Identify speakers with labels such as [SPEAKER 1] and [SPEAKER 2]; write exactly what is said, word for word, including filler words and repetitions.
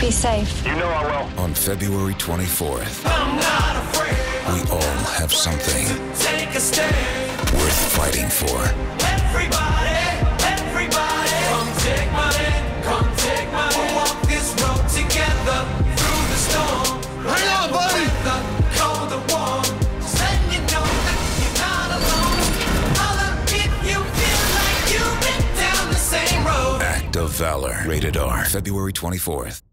[SPEAKER 1] Be safe.
[SPEAKER 2] You know I will.
[SPEAKER 3] On February twenty-fourth,
[SPEAKER 4] I'm not afraid.
[SPEAKER 3] we all have something
[SPEAKER 4] Take a stand.
[SPEAKER 3] worth fighting for.
[SPEAKER 4] Everybody, everybody, come take my hand, come take my hand. We'll walk this road together through the storm.
[SPEAKER 2] Hang on, buddy.
[SPEAKER 4] The cold, the warm. Just letting you know that you're not alone. Holler if you feel like you've been down the same road.
[SPEAKER 3] Act of Valor. Rated R. February twenty-fourth.